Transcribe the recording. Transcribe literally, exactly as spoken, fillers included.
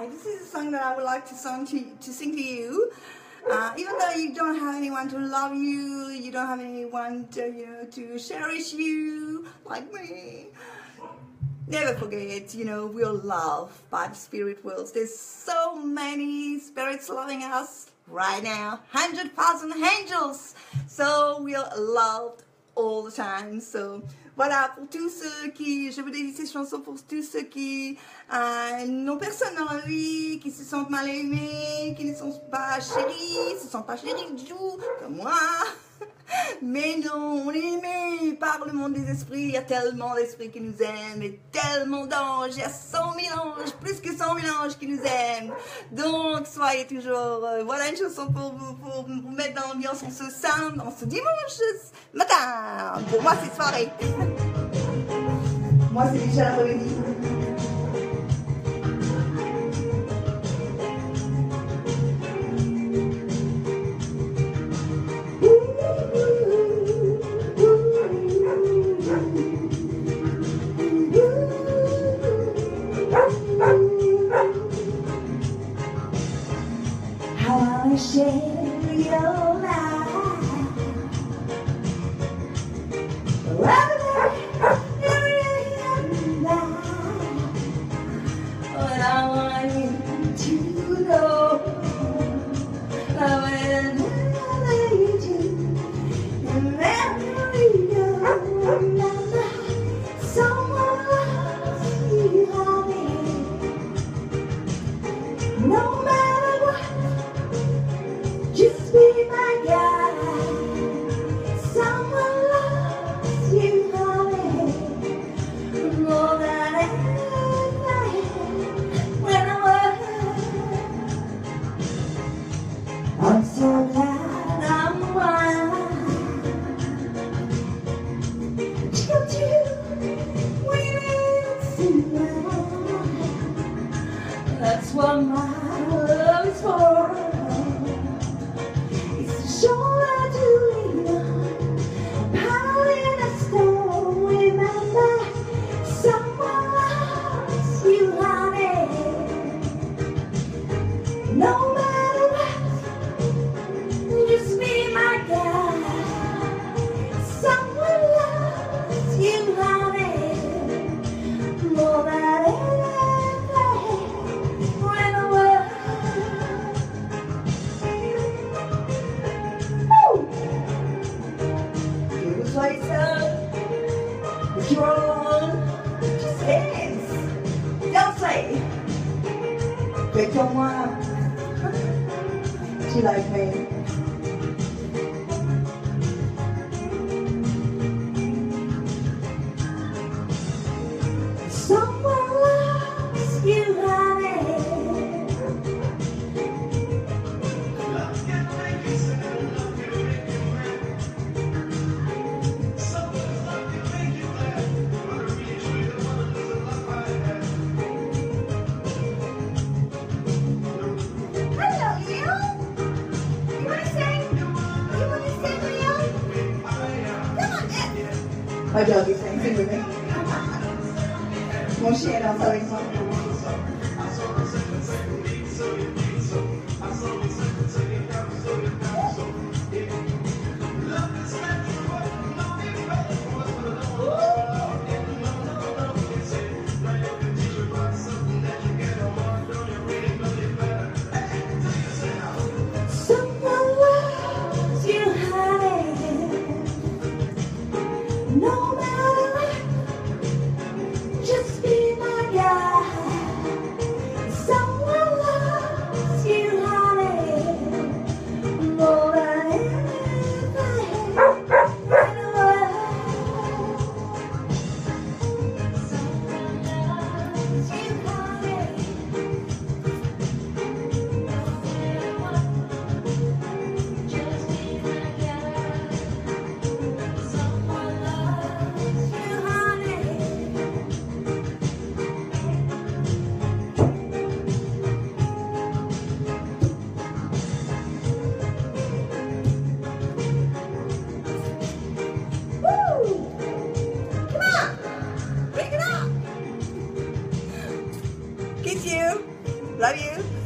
Hi, this is a song that I would like to sing to, to, sing to you. Uh, even though you don't have anyone to love you, you don't have anyone to, you know, to cherish you like me, never forget, you know, we're loved by the spirit worlds. There's so many spirits loving us right now, one hundred thousand angels. So we are loved all the time. So voilà, pour tous ceux qui, je vous dédie ces chansons pour tous ceux qui euh, n'ont personne dans la vie, qui se sentent mal aimés, qui ne sont pas chéris, ne se sentent pas chéris du tout, comme moi. Mais non, on est aimé par le monde des esprits. Il y a tellement d'esprits qui nous aiment et tellement d'anges. Il y a cent mille anges, plus que cent mille anges qui nous aiment. Donc soyez toujours, euh, voilà une chanson pour vous, pour vous mettre dans l'ambiance en ce samedi, en ce dimanche matin. Pour moi c'est soirée. Moi c'est déjà l'après-midi. I wanna share your life. But I want you to know that whenever you do, whenever you go, remember someone loves you, honey. No matter what, just be my guy. Someone loves you, honey, more than anything. When I was, I'm so glad I'm one. Don't you win it? That's what my love is for. Shoulder to lean on, power in a stone. Remember, someone loves you, honey. No matter what, just be my guy. Someone loves you, honey, more than anything in the world. If you're alone, just dance. Danse. Fais comme moi. Tu like me. Someone loves you, honey. My dog is dancing with me. Mon chien danse avec moi. Someone loves you, honey. No matter what, just be my guy. Someone loves you, honey, more than anything in the world. Someone loves you, honey. No matter what, just be my guy. Someone loves you, honey. Woo! Come on! Break it up! Kiss you! Love you.